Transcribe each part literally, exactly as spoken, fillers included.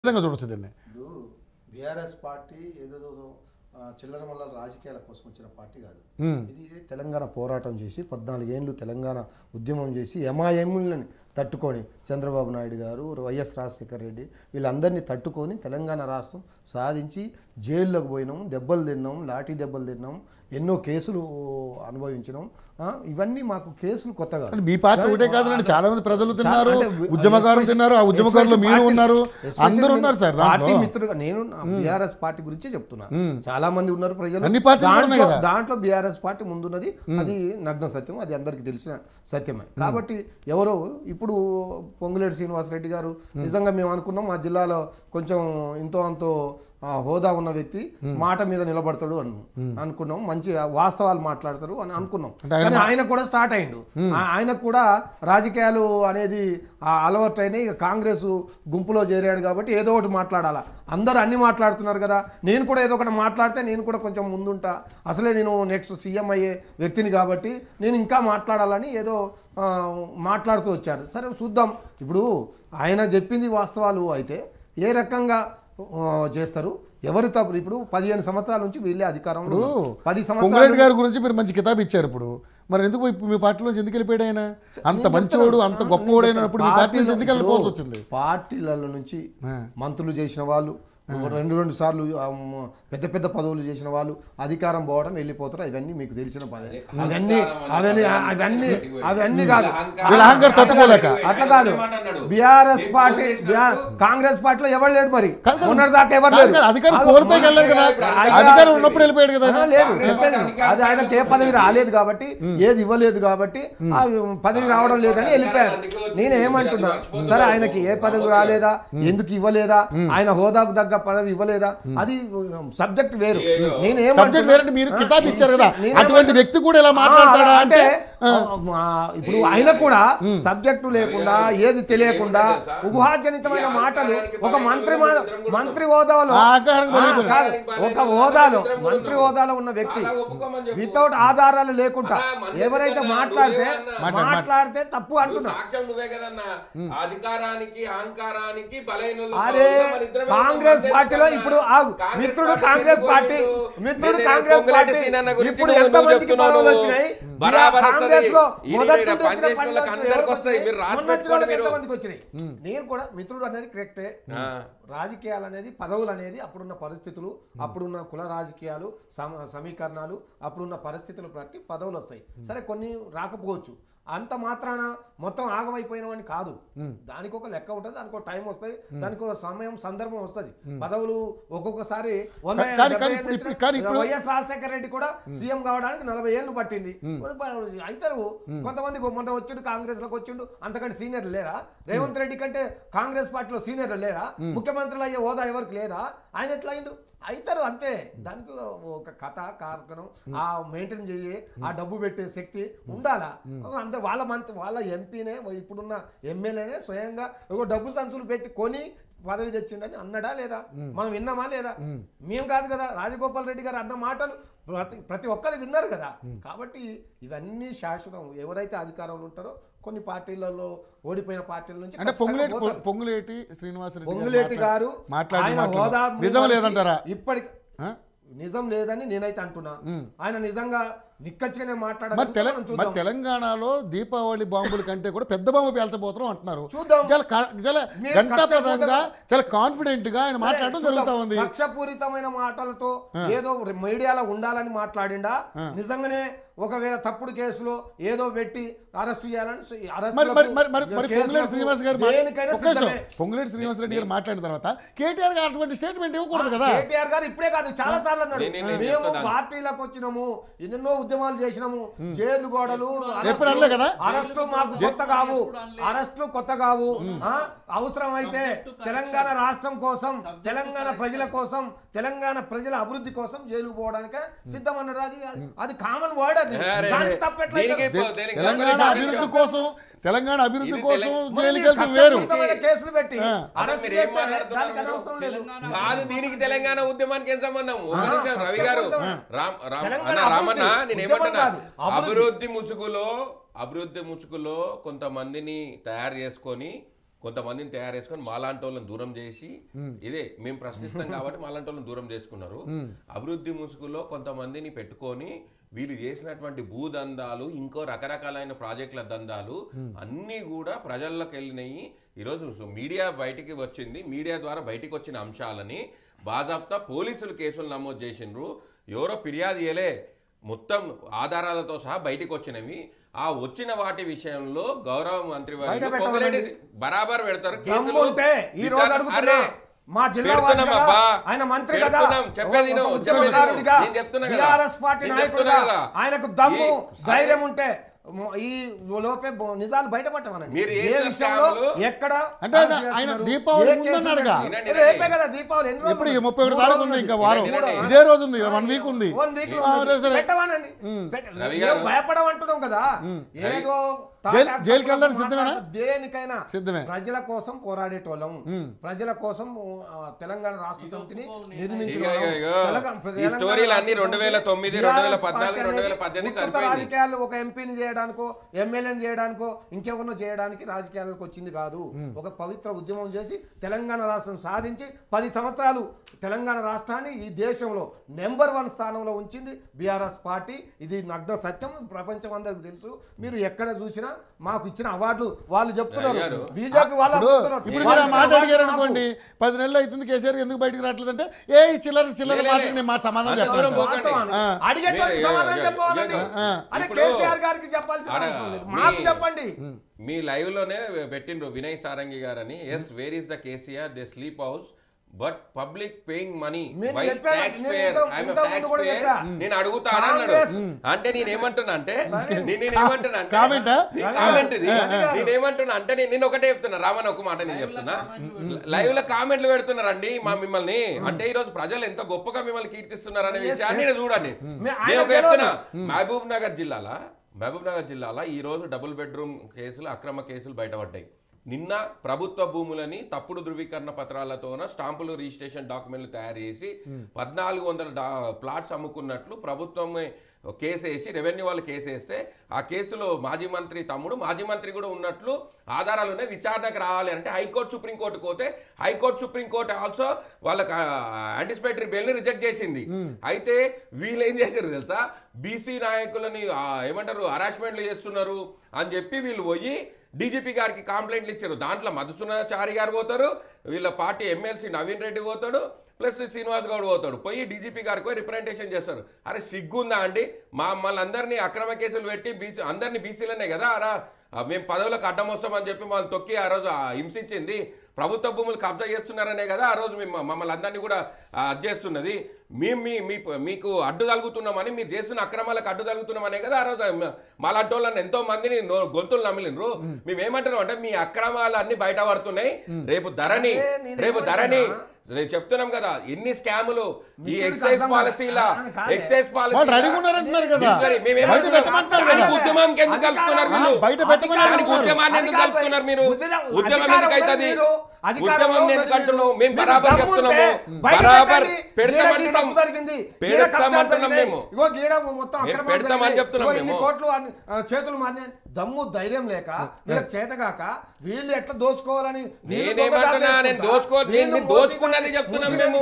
విధంగా చూడొచ్చు దీన్ని. ఇప్పుడు బీఆర్ఎస్ పార్టీ ఏదో చిల్లర మల్లల రాజకీయాల కోసం వచ్చిన పార్టీ కాదు. ఇది తెలంగాణ పోరాటం చేసి పద్నాలుగేళ్ళు తెలంగాణ ఉద్యమం చేసి ఎంఐఎంలని తట్టుకొని చంద్రబాబు నాయుడు గారు, వైఎస్ రాజశేఖర రెడ్డి వీళ్ళందరినీ తట్టుకొని తెలంగాణ రాష్ట్రం సాధించి జైల్లోకి పోయినాం, దెబ్బలు తిన్నాం, లాఠీ దెబ్బలు తిన్నాం, ఎన్నో కేసులు అనుభవించినాం. ఇవన్నీ మాకు కేసులు కొత్తగా. మీ పార్టీ ఒకటే కాదు, చాలా మంది ప్రజలు తిన్నారు, ఉద్యమకారులు తిన్నారు, ఆ ఉద్యమకారులు మీరు ఉన్నారు, అందరూ ఉన్నారు సార్. పార్టీ మిత్రులుగా నేను బీఆర్ఎస్ పార్టీ గురించి చెప్తున్నా. చాలా మంది ఉన్నారు ప్రజలు, అన్ని పార్టీలు దాంట్లో బీఆర్ఎస్ పార్టీ ముందున్నది, అది నగ్న సత్యం, అది అందరికి తెలిసిన సత్యమే. కాబట్టి ఎవరో ఇప్పుడు పొంగులేటి శ్రీనివాసరెడ్డి గారు నిజంగా మేము అనుకున్నాం మా జిల్లాలో కొంచెం ఇంతో అంతో హోదా ఉన్న వ్యక్తి మాట మీద నిలబడతాడు అను అనుకున్నాం, మంచి వాస్తవాలు మాట్లాడతారు అని అనుకున్నాం. కానీ ఆయన కూడా స్టార్ట్ అయిండు, ఆయనకు కూడా రాజకీయాలు అనేది అలవాటు అయినాయి. ఇక కాంగ్రెస్ గుంపులో చేరాడు కాబట్టి ఏదో ఒకటి మాట్లాడాలా, అందరూ అన్ని మాట్లాడుతున్నారు కదా, నేను కూడా ఏదో ఒకటి మాట్లాడితే నేను కూడా కొంచెం ముందుంటా, అసలే నేను నెక్స్ట్ సీఎం అయ్యే వ్యక్తిని కాబట్టి నేను ఇంకా మాట్లాడాలని ఏదో మాట్లాడుతూ వచ్చారు. సరే చూద్దాం. ఇప్పుడు ఆయన చెప్పింది వాస్తవాలు అయితే ఏ రకంగా చేస్తారు, ఎవరు తప్పు? ఇప్పుడు పదిహేను సంవత్సరాల నుంచి వీళ్ళే అధికారంలో, పది సంవత్సరాలు గారి గురించి మీరు మంచి కితాబు ఇచ్చారు. ఇప్పుడు మరి ఎందుకు మీ పార్టీలో ఎందుకు వెళ్ళిపోయాడు ఆయన? అంత మంచివాడు, అంత గొప్పవాడు అయినప్పుడు మీ పార్టీ నుంచి ఎందుకు వెళ్ళిపోవాల్సి వచ్చింది? పార్టీలలో నుంచి మంత్రులు చేసిన వాళ్ళు, రెండు రెండు సార్లు పెద్ద పెద్ద పదవులు చేసిన వాళ్ళు అధికారం పోవడం వెళ్ళిపోతారు. ఇవన్నీ మీకు తెలిసిన పదే. అవన్నీ అవన్నీ అవన్నీ అవన్నీ కాదు, తట్టుకోలేక అట్లా కాదు. బీఆర్ఎస్ పార్టీ కాంగ్రెస్ పార్టీలో ఎవరు లేడు, మరి మొన్నటి దాకా ఎవరు లేరు. లేదు చెప్పేది, అది ఆయనకి ఏ పదవి రాలేదు కాబట్టి, ఏది ఇవ్వలేదు కాబట్టి ఆ పదవి రావడం లేదని వెళ్ళిపోయారు. నేను ఏమంటున్నా, సరే ఆయనకి ఏ పదవి రాలేదా, ఎందుకు ఇవ్వలేదా, ఆయన హోదాకు దగ్గర పదవి ఇవ్వలేదా, అది సబ్జెక్ట్ వేరు. అటువంటి వ్యక్తి కూడా ఇలా మాట్లాడతాడా అంటే ఇప్పుడు ఆయన కూడా సబ్జెక్టు లేకుండా, ఏది తెలియకుండా ఊహాజనితమైన మాటలు ఒక మంత్రి మంత్రి హోదాలో ఒక హోదాలో మంత్రి హోదాలో ఉన్న వ్యక్తి వితౌట్ ఆధారాలు లేకుండా ఎవరైతే మాట్లాడితే మాట్లాడితే తప్పు అంటున్నా. అరే కాంగ్రెస్ పార్టీలో ఇప్పుడు మిత్రుడు కాంగ్రెస్ పార్టీ మిత్రుడు కాంగ్రెస్ పార్టీ ఇప్పుడు ఎంత మందికి పదవులు వచ్చినాయి? కాంగ్రెస్ లో మొదటి ఎంతమందికి వచ్చినాయి? నేను కూడా మిత్రుడు అనేది కరెక్టే. రాజకీయాలు అనేది పదవులు అనేది అప్పుడున్న పరిస్థితులు, అప్పుడున్న కుల రాజకీయాలు సమీకరణాలు, అప్పుడున్న పరిస్థితులు బట్టి పదవులు వస్తాయి. సరే కొన్ని రాకపోవచ్చు, అంత మాత్రాన మొత్తం ఆగమైపోయినవని కాదు. దానికి ఒక లెక్క ఉంటుంది, దానికి ఒక టైం వస్తుంది, దానికి ఒక సమయం సందర్భం వస్తుంది. పదవులు ఒక్కొక్కసారి వైఎస్ రాజశేఖర రెడ్డి కూడా సీఎం కావడానికి నలభై ఏళ్ళు పట్టింది. అయితే కొంతమంది మొన్న వచ్చిండు, కాంగ్రెస్ లోకి వచ్చిండు, అంతకంటే సీనియర్లు లేరా? రేవంత్ రెడ్డి కంటే కాంగ్రెస్ పార్టీలో సీనియర్లు లేరా? ముఖ్యమంత్రులు అయ్యే హోదా ఎవరికి లేదా? ఆయన ఎట్లా అయిండు? అవుతారు అంతే. దానికి ఒక కథ కార్యక్రమం ఆ మెయింటైన్ చేయి, ఆ డబ్బు పెట్టే శక్తి ఉండాలా. అందరు వాళ్ళ మంత్రి వాళ్ళ ఎంపీనే ఇప్పుడున్న ఎమ్మెల్యేనే స్వయంగా ఒక డబ్బు సంచులు పెట్టి కొని పదవి తెచ్చిండని అన్నడా లేదా? మనం విన్నామా లేదా? మేము కాదు కదా, రాజగోపాల్ రెడ్డి గారు అన్న మాటలు ప్రతి ప్రతి ఒక్కరు విన్నారు కదా. కాబట్టి ఇవన్నీ శాశ్వతం. ఎవరైతే అధికారంలో ఉంటారో కొన్ని పార్టీలలో ఓడిపోయిన పార్టీల నుంచి అంటే పొంగులేటి పొంగులేటి శ్రీనివాసరెడ్డి పొంగులేటి గారు ఆయన హోదా నిజం లేదంటారా? ఇప్పటికి నిజం లేదని నేనైతే అంటున్నా. ఆయన నిజంగా నిక్కచ్చిగానే మాట్లాడారు. మరి తెలంగాణలో దీపావళి బాంబుల కంటే కూడా పెద్ద బాంబు పేల్చబోతున్నాం అంటున్నారు. చూద్దాం, చాలా గంటాపదంగా చాలా కాన్ఫిడెంట్ గా ఆయన మాట్లాడడం జరుగుతా ఉంది. కక్షపూరితమైన మాటలతో ఏదో మీడియాలో ఉండాలని మాట్లాడిండా? నిజంగానే ఒకవేళ తప్పుడు కేసులో ఏదో పెట్టి అరెస్ట్ చేయాలని పొంగులేటి శ్రీనివాస్ రెడ్డి గారు మాట్లాడిన తర్వాత కేటీఆర్ గారు అటువంటి స్టేట్మెంట్ ఇవ్వకూడదు కదా. కేటీఆర్ గారు ఇప్పుడే కాదు చాలా సార్లు అన్నాడు, మేము పార్టీలకు వచ్చినాము, ఎన్నెన్నో ఉద్యమాలు చేసినాము, జైలు గోడలు, అరెస్టులు మాకు కొత్త కావు, అరెస్టులు కొత్త కావు. అవసరం అయితే తెలంగాణ రాష్ట్రం కోసం, తెలంగాణ ప్రజల కోసం, తెలంగాణ ప్రజల అభివృద్ధి కోసం జైలుకు పోవడానికే సిద్ధం అన్నాడు. అది అది కామన్ వర్డ్. అది తెలంగాణ అభివృద్ధి కోసం, తెలంగాణ అభివృద్ధి కోసం వేరు కేసులు పెట్టి అరెస్ట్ చేస్తే దానికి అనవసరం లేదు. దీనికి తెలంగాణ ఉద్యమానికి ఏం సంబంధం? రవి గారు రామన్న నేనేమంటున్నా, అభివృద్ధి ముసుగులో అభివృద్ధి ముసుగులో కొంతమందిని తయారు చేసుకొని కొంతమందిని తయారు చేసుకొని మాలాంటి వాళ్ళని దూరం చేసి ఇదే మేము ప్రశ్నిస్తాం కాబట్టి మాలాంటి వాళ్ళని దూరం చేసుకున్నారు. అభివృద్ధి ముసుగులో కొంతమందిని పెట్టుకొని వీళ్ళు చేసినటువంటి భూదందాలు ఇంకో రకరకాలైన ప్రాజెక్టుల దందాలు అన్నీ కూడా ప్రజల్లోకి వెళ్ళినాయి. ఈరోజు మీడియా బయటికి వచ్చింది, మీడియా ద్వారా బయటికి వచ్చిన అంశాలని బాజాప్తా పోలీసులు కేసులు నమోదు చేసిండ్రు. ఎవరో ఫిర్యాదు చేయలే, మొత్తం ఆధారాలతో సహా బయటికి వచ్చినవి. ఆ వచ్చిన వాటి విషయంలో గౌరవ మంత్రి బరాబర్ పెడతారు కేసులు. మా జిల్లా ఆయన మంత్రి కదా, ఉద్యమకారుడిగా టీఆర్ఎస్ పార్టీ నాయకుడిగా ఆయనకు దమ్ము ధైర్యం ఉంటే ఈ లోపే నిజాలు బయటపడమనండి. ఏ విషయంలో ఎక్కడ రేపే కదా దీపావళి, ముప్పై ఒకటి తారీఖు ఉంది, ఇంకా వారం ఇదే రోజు ఉంది, వన్ వీక్ ఉంది. వన్ వీక్ పెట్టవానండి, భయపడమంటున్నాం కదా. ఏదో జైలుకి వెళ్ళడానికి సిద్ధమేనా? దేనికైనా సిద్ధమే. ప్రజల కోసం పోరాడేటోళ్ళం, ప్రజల కోసం తెలంగాణ రాష్ట్ర సమితిని నిర్మించిన రాజకీయాలు ఒక ఎంపీని చేయడానికో ఎమ్మెల్యేని చేయడానికో ఇంకెవరినో చేయడానికి రాజకీయాలకు వచ్చింది కాదు. ఒక పవిత్ర ఉద్యమం చేసి తెలంగాణ రాష్ట్రం సాధించి పది సంవత్సరాలు తెలంగాణ రాష్ట్రాన్ని ఈ దేశంలో నెంబర్ వన్ స్థానంలో ఉంచింది బీఆర్ఎస్ పార్టీ. ఇది నగ్న సత్యం, ప్రపంచం అందరికి తెలుసు. మీరు ఎక్కడ చూసినా మాకు ఇచ్చిన అవార్డులు వాళ్ళు చెప్తున్నారు, బీజేపీ వాళ్ళు మాట్లాడారు అనుకోండి. పది నెలలు అవుతుంది కేసీఆర్ ఎందుకు బయటకు రావట్లేదంటే ఏ చిల్లర చిల్లర మాట్లాడి మా సమాధానం చెప్పాలి, అడిగేటువంటి సమాధానం చెప్పాలండి. అదే కేసీఆర్ గారికి చెప్పాల్సిన అవసరం లేదు, మాకు చెప్పండి. మీ లైవ్ లోనే పెట్టిండ్రు వినయ్ సారంగి గారని. Yes, where is the KCR, they sleep house but public paying money. నేను అడుగుతాను అన్నాడు. అంటే నేనేమంటున్నా అంటే నేనేమంటున్నా అంటే నేనేమంటున్నా అంటే నేను ఒకటే చెప్తున్నా, రామన్ ఒక మాట నేను చెప్తున్నా. లైవ్ లో కామెంట్లు పెడుతున్నారండి మా మిమ్మల్ని, అంటే ఈ రోజు ప్రజలు ఎంత గొప్పగా మిమ్మల్ని కీర్తిస్తున్నారు అనే విషయాన్ని చూడండి. నేను ఒక చెప్తున్నా, మహబూబ్ నగర్ జిల్లాలో మహబూబ్ నగర్ జిల్లాలో ఈ రోజు డబుల్ బెడ్రూమ్ కేసులు, అక్రమ కేసులు బయటపడ్డాయి. నిన్న ప్రభుత్వ భూములని తప్పుడు ధృవీకరణ పత్రాలతోన స్టాంపులు రిజిస్ట్రేషన్ డాక్యుమెంట్లు తయారు చేసి పద్నాలుగు వందల ప్లాట్స్ అమ్ముకున్నట్లు ప్రభుత్వం కేసు వేసి రెవెన్యూ వాళ్ళు కేసు వేస్తే ఆ కేసులో మాజీ మంత్రి తమ్ముడు మాజీ మంత్రి కూడా ఉన్నట్లు ఆధారాలు ఉన్నాయి. విచారణకు రావాలి అంటే హైకోర్టు సుప్రీంకోర్టు పోతే హైకోర్టు సుప్రీంకోర్టు ఆల్సో వాళ్ళకి యాంటిసిపేటరీ బెయిల్ని రిజెక్ట్ చేసింది. అయితే వీళ్ళు ఏం చేశారు తెలుసా, బీసీ నాయకులని ఏమంటారు హరాస్మెంట్లు చేస్తున్నారు అని చెప్పి వీళ్ళు పోయి డీజీపీ గారికి కంప్లైంట్లు ఇచ్చారు. దాంట్లో మధుసూదనాచారి గారు పోతారు, వీళ్ళ పార్టీ ఎమ్మెల్సీ నవీన్ రెడ్డి పోతాడు, ప్లస్ శ్రీనివాస్ గౌడ్ పోతాడు. పోయి డీజీపీ గారికి పోయి రిప్రజెంటేషన్ చేస్తారు. అరే సిగ్గుందా అండి, మా మమ్మల్ని అందరినీ అక్రమ కేసులు పెట్టి బీసీ అందరినీ బీసీలనే కదా అరా మేము పదవులకు అడ్డం వస్తామని చెప్పి మమ్మల్ని తొక్కి ఆ రోజు హింసించింది, ప్రభుత్వ భూములు కబ్జా చేస్తున్నారనే కదా ఆ రోజు మేము మమ్మల్ని అందరినీ కూడా అది చేస్తున్నది. మేము మీ మీకు అడ్డు తగులుతున్నామని, మీరు చేస్తున్న అక్రమాలకు అడ్డు తగులుతున్నామనే కదా ఆ రోజు మాలాంటి వాళ్ళని ఎంతో మందిని గొంతులు నమిలినరు. మేమేమంటున్నాం అంటే మీ అక్రమాలు అన్ని బయట పడుతున్నాయి. రేపు ధరణి రేపు ధరణి నేను చెప్తున్నాం కదా ఎన్ని స్కాములు ఈ ఎక్సైజ్ పాలసీలా ఎక్సైజ్ పాలసీ ఉద్యమానికి ఎందుకు కలుపుతున్నారు మీరు, ఉద్యమాన్ని ఎందుకు కలుపుతున్నారు మీరు, ఉద్యమం ఎందుకు అవుతుంది, ఉద్యమం ఎందుకు అంటున్నావు మేము బరాబర్ చెప్తున్నాము, బరాబర్ పెడతామంటున్నాం పెడతామంటున్నాం మేము పెడతామని చెప్తున్నాం మేము. కోట్లు చేతులు మారిన దమ్ము ధైర్యం లేక వీళ్ళకి చేతగాక వీళ్ళు ఎట్లా దోచుకోవాలని నేనేమంటున్నా, నేను దోచుకో దోచుకున్నది చెప్తున్నాం మేము.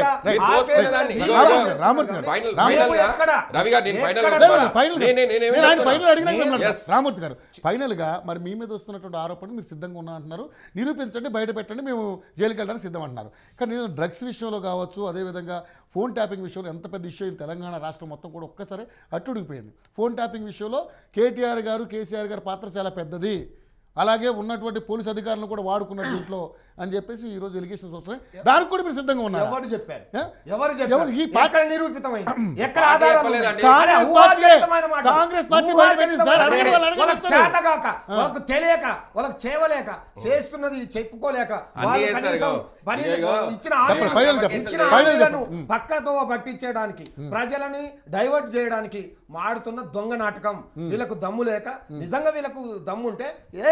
రామూర్తి గారు ఫైనల్ గా మరి మీ మీద వస్తున్నటువంటి ఆరోపణలు మీరు సిద్ధంగా ఉన్నా అంటున్నారు, నిరూపించండి, బయట పెట్టండి, మేము జైలుకి వెళ్ళడానికి సిద్ధం అంటున్నారు. కానీ నేను డ్రగ్స్ విషయంలో కావచ్చు, అదేవిధంగా ఫోన్ ట్యాపింగ్ విషయంలో ఎంత పెద్ద ఇష్యూ తెలంగాణ రాష్ట్రం మొత్తం కూడా ఒక్కసారి అట్టుడిగిపోయింది. ఫోన్ ట్యాపింగ్ విషయంలో కేటీఆర్ గారు కేసీఆర్ గారి పాత్ర చాలా పెద్దది, అలాగే ఉన్నటువంటి పోలీస్ అధికారులను కూడా వాడుకున్నారు దీంట్లో అని చెప్పేసి ఈ రోజు ఎలిగేషన్స్ వస్తున్నాయి. దానికి కూడా మీరు సిద్ధంగా ఉన్నారు. ఎవరు చెప్పారు, ఎవరు చెప్పారు, ఈ పార్టీ నిరూపితమైంది ఎక్కడ ఆధారాలు? కాంగ్రెస్ పార్టీ వాళ్ళకి చేతగాక, వాళ్ళకి తెలియక, వాళ్ళకి చేయలేక, చేస్తున్నది చెప్పుకోలేక వాళ్ళు కనీసం పని ఇచ్చిన ఇచ్చిన పక్కతో పట్టించడానికి, ప్రజలని డైవర్ట్ చేయడానికి మాడుతున్న దొంగ నాటకం. వీళ్ళకు దమ్ము లేక, నిజంగా వీళ్ళకు దమ్ము ఉంటే ఏ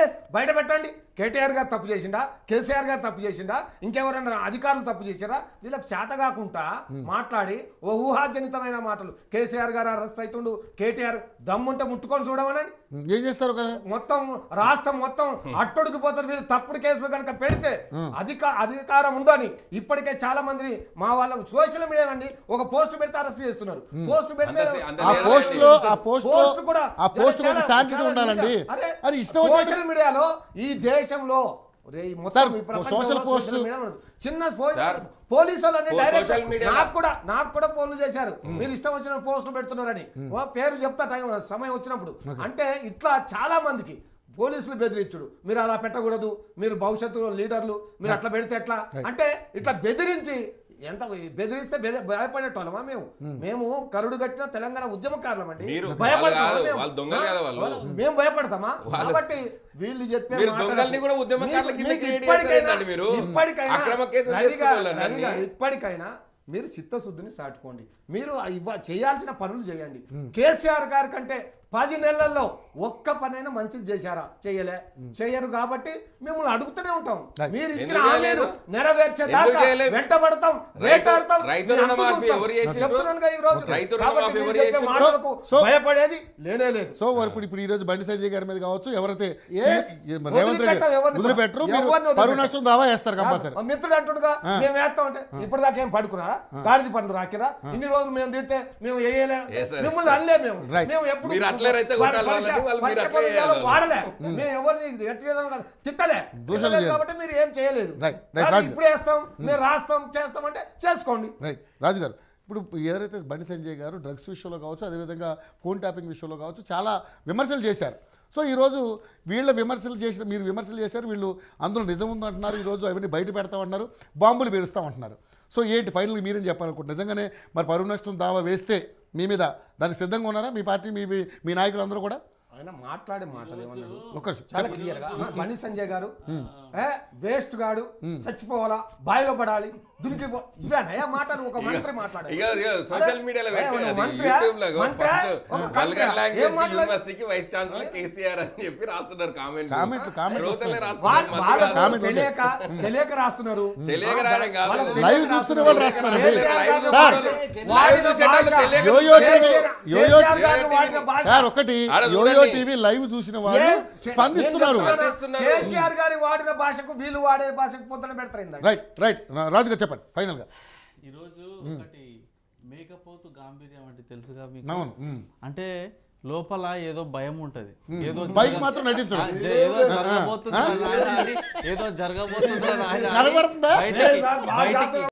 ఎస్ బయట పెట్టండి. కేటీఆర్ గారు తప్పు చేసిండా, కేసీఆర్ గారు తప్పు చేసిండా, ఇంకెవరైనా అధికారులు తప్పు చేశారా? వీళ్ళకి చేత కాకుండా మాట్లాడి ఓ ఊహాజనితమైన మాటలు. కేసీఆర్ గారు అరెస్ట్ అవుతుండు, కేటీఆర్ దమ్ముంటే ముట్టుకొని చూడమనండి. ఏం చేస్తారు కదా, మొత్తం రాష్ట్రం మొత్తం అట్టొడికిపోతారు వీళ్ళు తప్పుడు కేసులు కనుక పెడితే. అధిక అధికారం ఉందని ఇప్పటికే చాలా మంది మా వాళ్ళ సోషల్ మీడియా అండి ఒక పోస్ట్ పెడితే అరెస్ట్ చేస్తున్నారు. పోస్ట్ పెడితే ఆ పోస్ట్ లో ఆ పోస్ట్ పోస్ట్ కూడా ఆ పోస్ట్ కూడా శాంతిగా ఉండాలండి. అరే అరే ఇష్టం వచ్చినట్టు- సోషల్ మీడియాలో ఈ దేశంలో రే ఈ మొత్తం సార్, ఈ ప్రపంచంలో సోషల్ పోస్ట్ సోషల్ మీడియా ఉన్నది. చిన్న ఫో- సార్, పోలీసు వాళ్ళని ఓ డైరెక్ట్ సోషల్ మీడియాలో- నాకు కూడా నాకు కూడా ఫోన్లు చేశారు, మీరు ఇష్టం వచ్చిన పోస్టులు పెడుతున్నారని. ఓ పేరు చెప్తా టైం సమయం వచ్చినప్పుడు. అంటే ఇట్లా చాలా మందికి పోలీసులు బెదిరించుడు, మీరు అలా పెట్టకూడదు, మీరు భవిష్యత్తులో లీడర్లు, మీరు అట్లా పెడితే ఎట్లా అంటే ఇట్లా బెదిరించి ఎంత బెదిరిస్తే భయపడేటోళ్ళమా మేము? మేము కరుడు కట్టిన తెలంగాణ ఉద్యమకారులం అండి. మీరు భయపడతామా వాళ్ళు మేము? వాళ్ళు దొంగలు కదా వాళ్ళు. వాళ్ళు- మేము భయపడతామా? కాబట్టి వీళ్ళు చెప్పే మీరు మాటలకు- దొంగల్ని కూడా ఉద్యమకారుల కింద మీకు క్రియేట్ ఇప్పటికైనా చేస్తారండి మీరు. ఇప్పటికైనా అక్రమ కేసులు రవి గారు, చేసుకునే రవి గారు, వాళ్ళని. ఇప్పటికైనా మీరు చిత్తశుద్ధిని సాటుకోండి. మీరు ఇవ్వ చేయాల్సిన పనులు చేయండి. కేసీఆర్ గారి కంటే పది నెలల్లో ఒక్క పనైనా మంచిది చేశారా? చేయలే, చేయరు. కాబట్టి మిమ్మల్ని అడుగుతూనే ఉంటాం. మీరు ఇచ్చిన ఎందుకు హామీలు చేయలేదు? నెరవేర్చేదాకా ఎందుకు చేయలేదు? వెంటబడతాం, వేటాడతాం. రైతు మీ హక్కు రుణమాఫీ చూస్తాం. ఎవరు చేసిండ్రు? చెప్తున్నాను కదా ఈ రోజు. రైతు కాబట్టి రుణమాఫీ మీరు ఎవరు చెప్పే చేసిండ్రు? మాటలకు సో- భయపడేది లేనే లేదు. సో ఇప్పుడు ఇప్పుడు ఈ రోజు బండి సంజయ్ గారి మీద కావచ్చు, ఎవరైతే Yes. రేవంత్ రెడ్డి వదిలిపెట్టం ఎవరిని కూడా. వదిలిపెట్టరు, మీరు ఎవరిని వదిలిపెట్టం. పరువు నష్టం దావా వేస్తారు కంపల్సరీ. ఆ మిత్రుడు అంటుండగా మేము వేస్తాం అంటే ఇప్పుడు దాకా ఏం పడుకున్నారా? గాడిది పనులు రాకిరా? ఇన్ని రోజులు మేము తిడితే మేము వేయలే, Yes, sir. మిమ్మల్ని అల్లే మేము. Right. మేము ఎప్పుడు మీరు అట్లే రైతే కొట్టాలి వాళ్ళని, వాళ్ళు మీరు అట్లే చేయాలి. వాడలే, మేము ఎవరిని వ్యక్తిగతంగా తిట్టలే. దూషణ తిట్టలేదు చేయలేదు. కాబట్టి మీరు ఏం చేయలేదు. Right. Right, కానీ రాజు. ఇప్పుడు వేస్తాం, మేము రాస్తాం, చేస్తాం అంటే చేసుకోండి. రైట్ రాజు గారు, ఇప్పుడు ఎవరైతే బండి సంజయ్ గారు డ్రగ్స్ విషయంలో కావచ్చు, అదేవిధంగా ఫోన్ ట్యాపింగ్ విషయంలో కావచ్చు చాలా విమర్శలు చేశారు. సో ఈరోజు వీళ్ళ విమర్శలు చేసిన మీరు విమర్శలు చేశారు, వీళ్ళు అందులో నిజం ఉందంటున్నారు, ఈరోజు అవన్నీ బయట పెడతామంటున్నారు, బాంబులు పేరుస్తామంటున్నారు. సో ఏంటి ఫైనల్గా మీరేం చెప్పాలనుకుంటున్నారు? నిజంగానే మరి పరువు నష్టం దావా వేస్తే మీ మీద దానికి సిద్ధంగా ఉన్నారా మీ పార్టీ, మీ మీ నాయకులు అందరూ కూడా? ఆయన మాట్లాడే మాటలు ఏమన్నాడు ఒక చాలా క్లియర్ గా. బండి సంజయ్ గారు ఏ వేస్ట్ గాడు, చచ్చిపోవాలా, బాయిలో పడాలి, దునికి ఇవేనయ్యా మాటలు ఒక మంత్రి మాట్లాడారు. ఇక ఇక సోషల్ మీడియాలో పెట్టారు, అది మంత్రియా? యూట్యూబ్ లో మంత్రియా? ఫస్ట్ ఒక వల్గర్ మంత్రియా? లాంగ్వేజ్ ఏం మాట్లాడారు? యూనివర్సిటీకి వైస్ ఛాన్సలర్ కేసీఆర్ అని చెప్పి రాస్తున్నారు కామెంట్. కామెంట్ కామెంట్ శ్రోతలే వాళ్ళ- రాస్తున్నారు, వాళ్ళకు మంత్రి కాదు. తెలియక తెలియక రాస్తున్నారు. తెలియక రాయడం కాదు. వాళ్ళకు లైవ్ తెలియక చూస్తున్న రాస్తున్నారు. వాళ్ళు రాస్తున్నారండి. కేసీఆర్ గారిని సార్, వాడిన లైవ్ చూసేటోళ్ళు భాష- తెలియక యోయో కేసీఆర్ యోయో కేసీఆర్ గారిని వాడిన భాష. సార్ ఒకటి ఆడ యోయో చూడండి. టీవీ లైవ్ చూసిన వాళ్ళు Yes, స్పందిస్తున్నారు. నేను చెప్తున్నా, స్పందిస్తున్నారు. కేసీఆర్ గారి వాడిన భాషకు వీళ్ళు వాడే భాషకు పొద్దున పెడతారు. రైట్ రైట్ రాజు గారు చెప్పండి ఫైనల్గా. ఈరోజు ఒకటి మేకపోతు గాంభీర్యం అంటే తెలుసుగా మీకు? అవును ఉమ్. అంటే లోపల ఏదో భయం ఉంటది, ఏదో పైకి జరగ- మాత్రం నటించడం. ఆ, జ- ఏదో జరగబోతుంది ఏదో జరగబోతుంది కనబడుతుందా? బయటికి సార్, బాగా బయటికి జాగ్రత్తగా